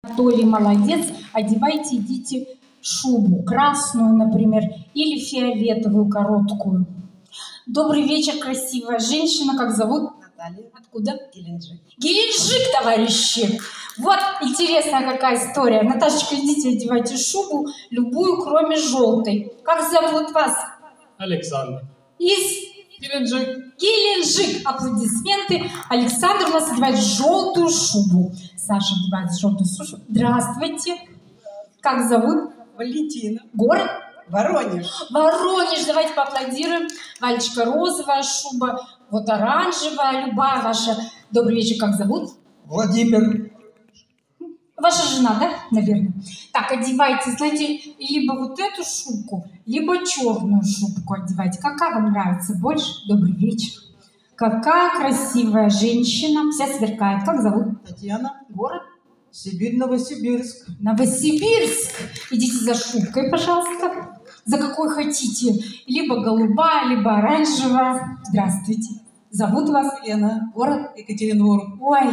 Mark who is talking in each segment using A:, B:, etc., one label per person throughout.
A: Толя молодец, одевайте, идите шубу, красную, например, или фиолетовую, короткую. Добрый вечер, красивая женщина, как зовут?
B: Наталья.
A: Откуда?
B: Геленджик.
A: Геленджик, товарищи! Вот интересная какая история. Наташечка, идите, одевайте шубу, любую, кроме желтой. Как зовут вас?
C: Александр.
A: Из
C: Геленджик.
A: Геленджик. Аплодисменты. Александр у нас одевает желтую шубу. Саша одевает желтую шубу. Здравствуйте. Как зовут?
B: Валентина.
A: Город?
B: Воронеж.
A: Воронеж. Давайте поаплодируем. Валечка, розовая шуба. Вот оранжевая, любая ваша. Добрый вечер. Как зовут?
D: Владимир.
A: Ваша жена, да, наверное? Так, одевайте, знаете, либо вот эту шубку, либо черную шубку одевайте. Какая вам нравится больше? Добрый вечер. Какая красивая женщина. Вся сверкает. Как зовут?
B: Татьяна.
A: Город?
D: Сибирь, Новосибирск.
A: Новосибирск. Идите за шубкой, пожалуйста. За какой хотите. Либо голубая, либо оранжевая. Здравствуйте. Зовут вас?
B: Елена.
A: Город?
B: Екатеринбург.
A: Ой,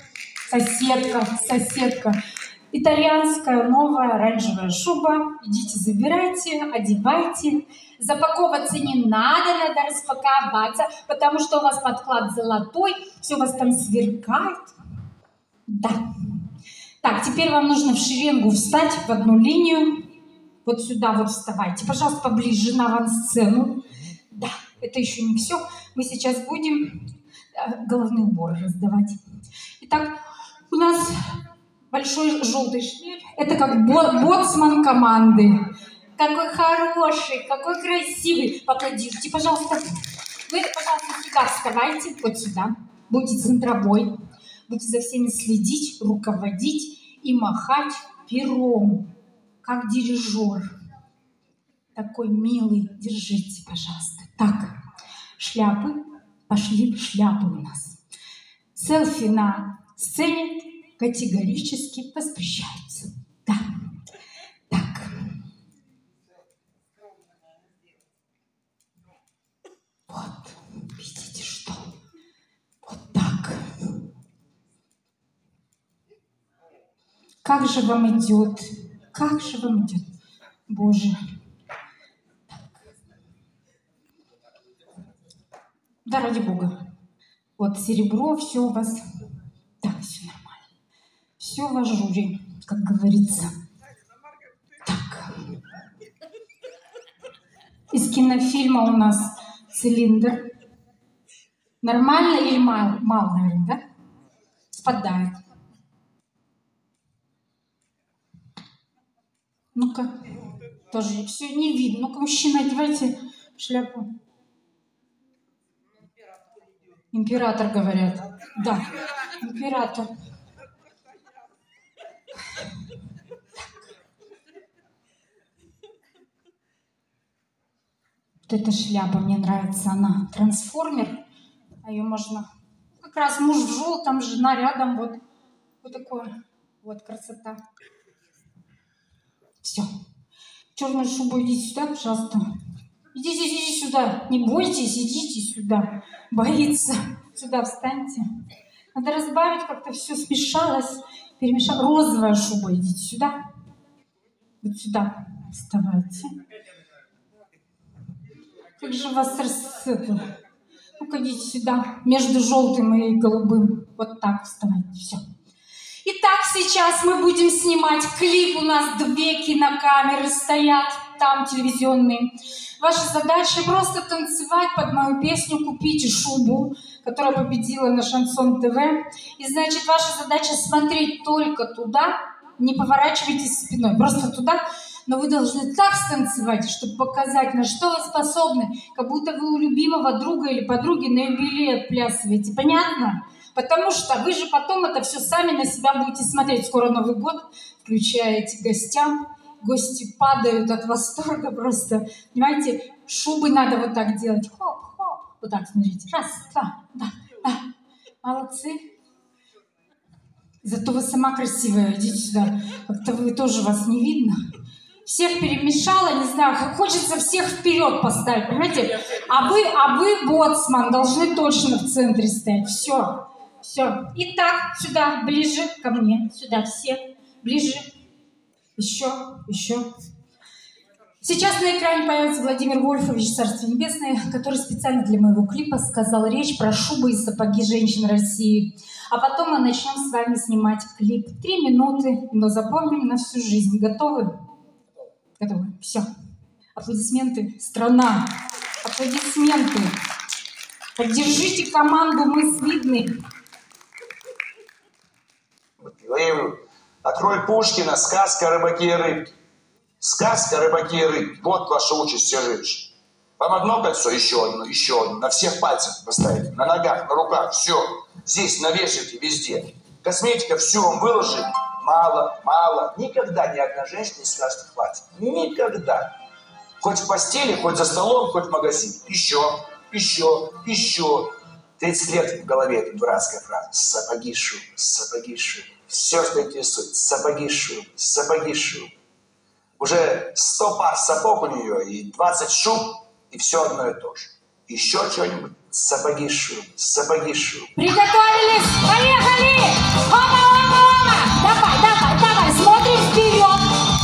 A: соседка. Итальянская новая оранжевая шуба. Идите, забирайте, одевайте. Запаковываться не надо распаковаться, потому что у вас подклад золотой, все у вас там сверкает. Да. Так, теперь вам нужно в шеренгу встать в одну линию. Вот сюда вот вставайте. Пожалуйста, поближе на авансцену. Да, это еще не все. Мы сейчас будем головные уборы раздавать. Итак, у нас большой желтый шнель. Это как боцман команды. Какой хороший, какой красивый. Поаплодируйте, пожалуйста. Вы, пожалуйста, сюда вставайте. Вот сюда. Будьте центровой. Будете за всеми следить, руководить и махать пером. Как дирижер. Такой милый. Держите, пожалуйста. Так, шляпы. Пошли шляпы у нас. Селфи на сцене категорически воспрещаются. Да. Так. Вот. Видите, что? Вот так. Как же вам идет? Как же вам идет? Боже. Так. Да, ради Бога. Вот серебро, все у вас. Да, все нормально. Все в ажуре, как говорится. Так. Из кинофильма у нас цилиндр. Нормально или мало? Мало, наверное, да? Спадает. Ну-ка. Тоже все не видно. Ну-ка, мужчина, одевайте шляпу. Император, говорят. Да, император. Вот эта шляпа, мне нравится, она трансформер. А ее можно... Как раз муж в желтом, жена рядом. Вот такое. Вот красота. Все. Черную шубу идите сюда, пожалуйста. Идите сюда. Не бойтесь, идите сюда. Боится. Сюда встаньте. Надо разбавить, как-то все смешалось, перемешалось. Розовая шуба, идите сюда. Вот сюда вставайте. Как же вас рассыпало. Ну-ка, идите сюда. Между желтым и голубым. Вот так вставайте. Все. Итак, сейчас мы будем снимать клип. У нас 2 кинокамеры стоят, там телевизионные. Ваша задача просто танцевать под мою песню «Купите шубу», которая победила на Шансон ТВ. И, значит, ваша задача смотреть только туда, не поворачивайтесь спиной, просто туда. Но вы должны так станцевать, чтобы показать, на что вы способны, как будто вы у любимого друга или подруги на юбилей отплясываете. Понятно? Потому что вы же потом это все сами на себя будете смотреть. Скоро Новый год, включаете гостям. Гости падают от восторга просто. Понимаете, шубы надо вот так делать. Хоп-хоп. Вот так, смотрите. Раз, два, да. Молодцы. Зато вы сама красивая. Идите сюда. Как-то вы тоже вас не видно. Всех перемешала, не знаю, хочется всех вперед поставить, понимаете? А вы, боцман, должны точно в центре стоять. Все. Итак, сюда, ближе ко мне. Сюда все. Ближе. Еще, еще. Сейчас на экране появится Владимир Вольфович, Царство Небесное, который специально для моего клипа сказал речь про шубы и сапоги женщин России. А потом мы начнем с вами снимать клип. 3 минуты, но запомним на всю жизнь. Готовы? Готовы. Все. Аплодисменты. Страна. Аплодисменты. Поддержите команду, мы свидны.
E: Открой Пушкина, сказка о рыбаке и рыбке. Сказка о рыбаке и рыбке. Вот ваша участь все женщин. Вам одно кольцо, еще одно. На всех пальцах поставите. На ногах, на руках, все. Здесь навешайте везде. Косметика, все вам выложили. Мало. Никогда ни одна женщина не скажет, хватит. Никогда. Хоть в постели, хоть за столом, хоть в магазине. Еще. 30 лет в голове эта дурацкая фраза. Сапоги, шубы. Все, что интересует. Сапоги, шубы. Уже 100 пар сапог у нее и 20 шуб, и все одно и то же. Еще что-нибудь? Сапоги, шубы.
A: Приготовились? Поехали! Ома! Давай, смотрим вперед!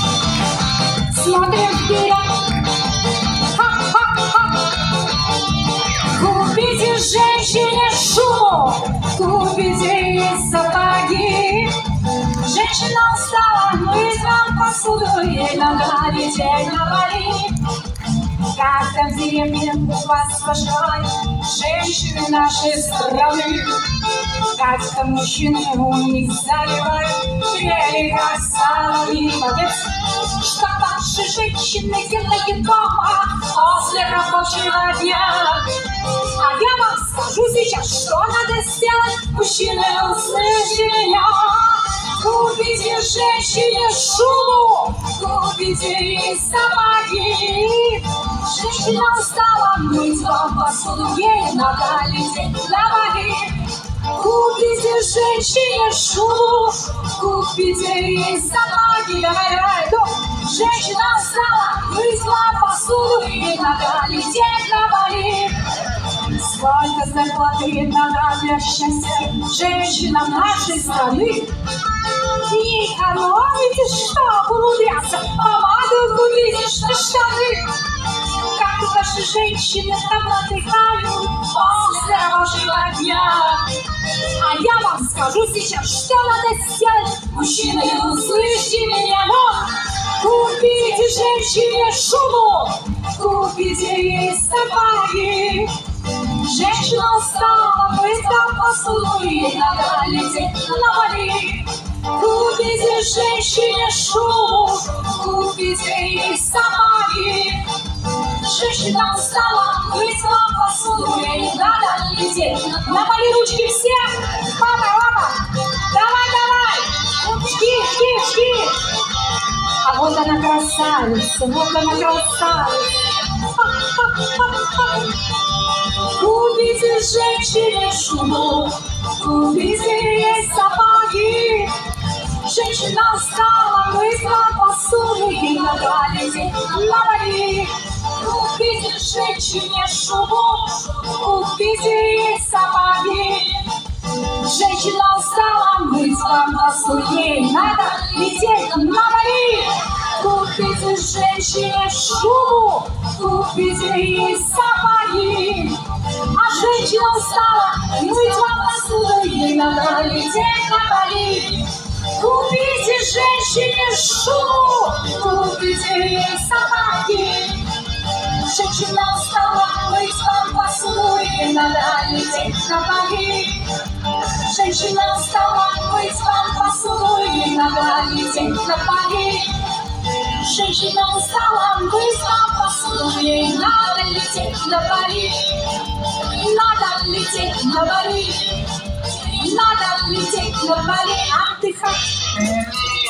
A: Купите женщине шубу, купите ей сапоги. Женщина устала мыть вам посуду, ей надо лететь на Бали. Как там в деревне у вас поживают женщины нашей страны? Как там мужчины у них заливают трели, как соловьи. Молодец! Что ваши женщины делают дома после рабочего дня? А я вам скажу сейчас, что надо сделать, мужчины, услышьте меня. Купите женщине шубу, купите ей сапоги. Женщина устала мыть вам посуду, ей надо лететь на Бали. Купите женщине шубу, купите ей сапоги. Давай, женщина устала мыть вам посуду, ей надо лететь на Бали. Сколько зарплаты надо для счастья женщинам нашей страны? Не экономите, чтобы умудряться, помаду купите, что штаны. Как ваши женщины там отдыхают после рабочего дня? А я вам скажу сейчас, что надо сделать, мужчины, услышьте меня, но купите женщине шубу, купите ей сапоги. Женщина устала мыть вам посуду, ей надо лететь на Бали. Купите женщине шубу, купите ей сапоги. Женщина устала мыть вам посуду, ей надо лететь на Бали. Ручки все! Папа! Давай! Жги! А вот она красавица, Купите женщине шубу, купите ей сапоги. Женщина устала мыть вам посуду, ей надо лететь на Бали. Купите женщине шубу, купите ей сапоги. Женщина устала мыть вам посуду, ей надо лететь на Бали. Купите женщине шубу, купите ей сапоги. А женщина устала мыть вам посуду, ей надо лететь на Бали. Купите женщине шубу, купите ей сапоги. Женщина устала мыть вам посуду, ей надо лететь на Бали. Женщина устала мыть вам посуду, ей надо лететь на Бали. Женщина устала мыть вам посуду, ей надо лететь на Бали. Надо лететь на Бали. Надо лететь на Бали, отдыхать.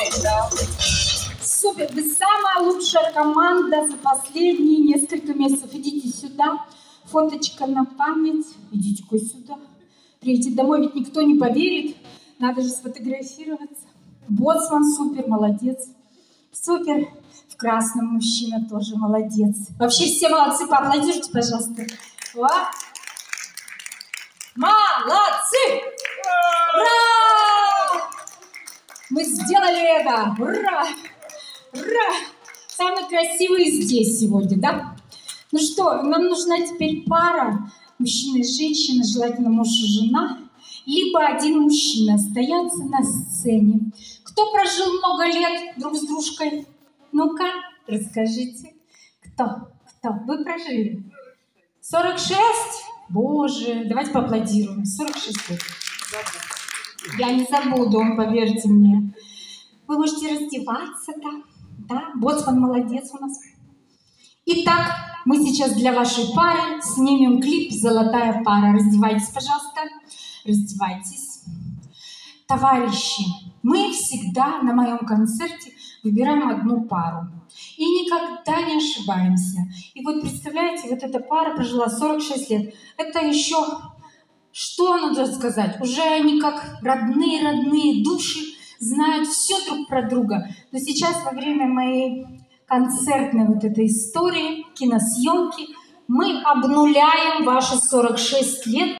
A: Супер, вы самая лучшая команда за последние несколько месяцев. Идите сюда, фоточка на память. Идите-ка сюда. Приедете домой, ведь никто не поверит. Надо же сфотографироваться. Боцман супер, молодец. Супер. В красном мужчина тоже молодец. Вообще все молодцы, поаплодируйте, пожалуйста. О! Молодцы! Ура! Мы сделали это! Ура! Ура! Самые красивые здесь сегодня, да? Ну что, нам нужна теперь пара, мужчина и женщина, желательно муж и жена, либо один мужчина остается на сцене. Кто прожил много лет друг с дружкой? Ну-ка, расскажите. Кто? Вы прожили? 46? Боже, давайте поаплодируем. 46 лет. Я не забуду, поверьте мне. Вы можете раздеваться, да? Боцман молодец у нас. Итак, мы сейчас для вашей пары снимем клип «Золотая пара». Раздевайтесь, пожалуйста. Раздевайтесь. Товарищи, мы всегда на моем концерте выбираем одну пару. И никогда не ошибаемся. И вот представляете, вот эта пара прожила 46 лет. Это еще, что надо сказать, уже они как родные души, знают все друг про друга. Но сейчас во время моей концертной вот этой истории, киносъемки, мы обнуляем ваши 46 лет